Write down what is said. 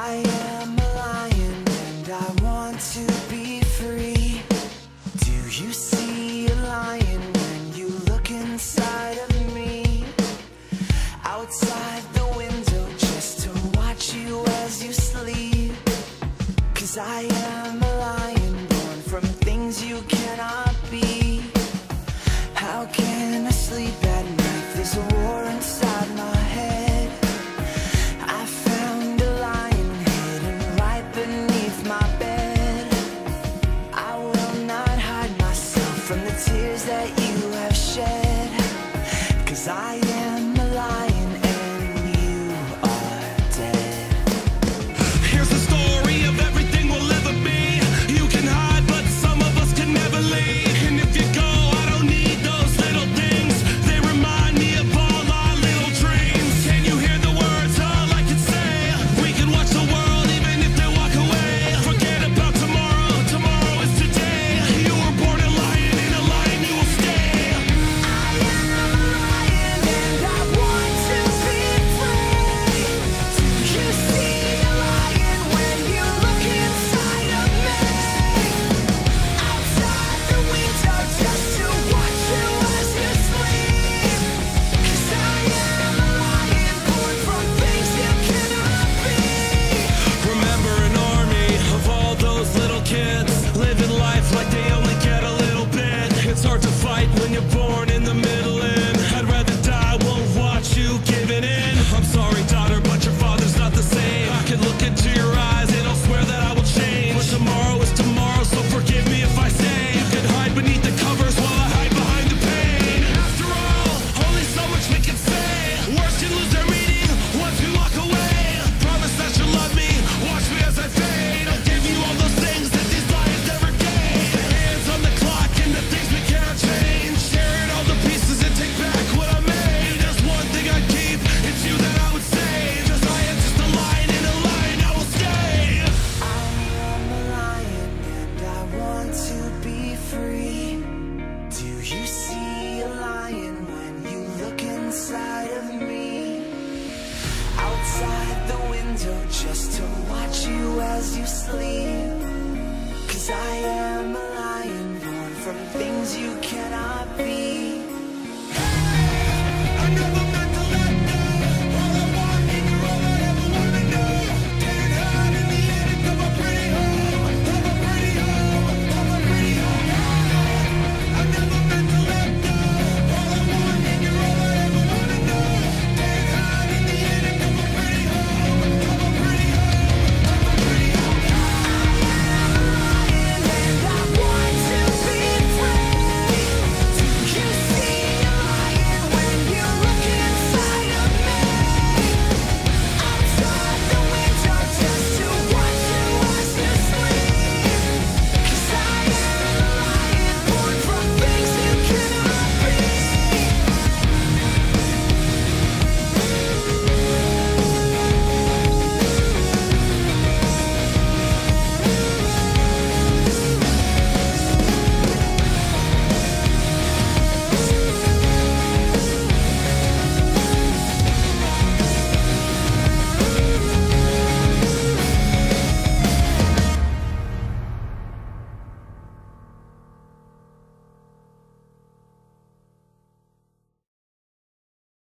I am a lion and I want to be free. Do you see a lion when you look inside of me? Outside the window just to watch you as you sleep. 'Cause I am a lion born from things you cannot be. How can I sleep at night? There's a war inside my head. I found a lion hidden right beneath my bed. I will not hide myself from the tears that you have shed. 'Cause I am a lion and you are dead. Here's the story of everything we'll ever be. You can hide, but some of us can never leave. And if you go, I don't need those little things. They remind me of all our little dreams. Can you hear the words all I can say? We can watch the world even if they walk away. Forget about tomorrow, tomorrow is today. You were born a lion, and a lion you will stay. I am a lion and I want to be free. Do you see a lion when you look inside of me? Outside the window just to watch you as you sleep. 'Cause I am a lion born from things you cannot be. Remember an army of all those little kids living life like they only get a little bit. It's hard to fight when you're born in the middle, and I'd rather die, won't watch you giving in. I'm sorry, daughter, but your father's not the same. I can look into your eyes and I'll swear that I will change. But tomorrow is tomorrow, so forgive me if I say you can hide beneath the covers while I hide behind the pain. After all, only so much we can say. Words can lose their meaning once we walk away. Promise that you'll love me, watch me as I fade. I'll give you all those things that these lions never gave. The hands on the clock and the things we can't change. Sharing all the pieces and take back what I made. There's one thing I'd keep, it's you that I would save. 'Cause I am just a lion, and a lion I will stay. I am a lion and I want to be free. Do you see a lion when you look inside of me? Outside the window just to watch you as you sleep. 'Cause I am a lion born from things you cannot be.